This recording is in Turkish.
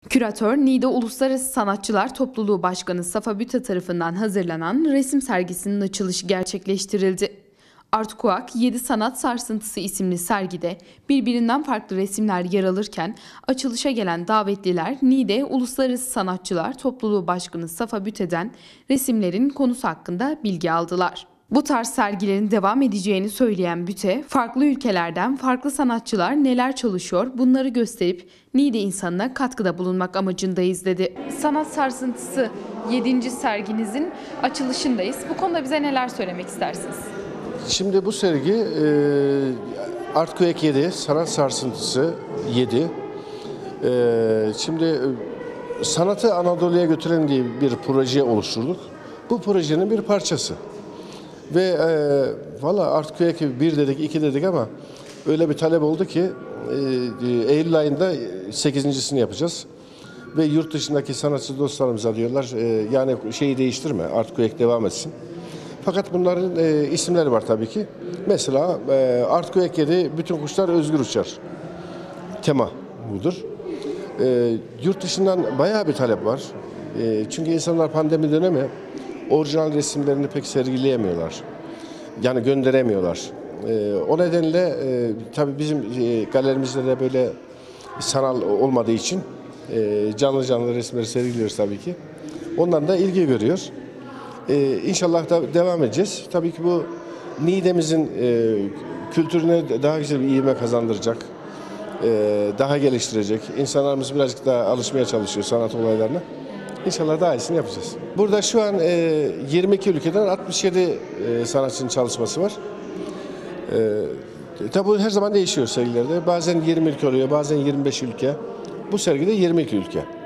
Küratör, Niğde Uluslararası Sanatçılar Topluluğu Başkanı Safa Büte tarafından hazırlanan resim sergisinin açılışı gerçekleştirildi. Artkuak 7 Sanat Sarsıntısı isimli sergide birbirinden farklı resimler yer alırken açılışa gelen davetliler Niğde Uluslararası Sanatçılar Topluluğu Başkanı Safa Büte'den resimlerin konusu hakkında bilgi aldılar. Bu tarz sergilerin devam edeceğini söyleyen Büte, farklı ülkelerden farklı sanatçılar neler çalışıyor bunları gösterip Niğde insanına katkıda bulunmak amacındayız dedi. Sanat Sarsıntısı 7. serginizin açılışındayız. Bu konuda bize neler söylemek istersiniz? Şimdi bu sergi Artkuak 7, Sanat Sarsıntısı 7. Şimdi sanatı Anadolu'ya götüren diye bir proje oluşturduk. Bu projenin bir parçası. Ve valla Artkuak 1 dedik, 2 dedik ama öyle bir talep oldu ki Eylül ayında 8.'sini yapacağız. Ve yurt dışındaki sanatçı dostlarımıza diyorlar yani şeyi değiştirme, Artkuak devam etsin. Fakat bunların isimleri var tabii ki. Mesela Artkuak 7 bütün kuşlar özgür uçar. Tema budur. Yurt dışından bayağı bir talep var. Çünkü insanlar pandemi dönemi orijinal resimlerini pek sergileyemiyorlar. Yani gönderemiyorlar. O nedenle tabii bizim galerimizde de böyle sanal olmadığı için canlı canlı resimleri sergiliyoruz tabii ki. Ondan da ilgi görüyor. İnşallah da devam edeceğiz. Tabii ki bu Niğde'mizin kültürüne daha güzel bir ivme kazandıracak, daha geliştirecek. İnsanlarımız birazcık daha alışmaya çalışıyor sanat olaylarına. İnşallah daha iyisini yapacağız. Burada şu an 22 ülkeden 67 sanatçının çalışması var. Tabii bu her zaman değişiyor sergilerde. Bazen 20 ülke oluyor, bazen 25 ülke. Bu sergide 22 ülke.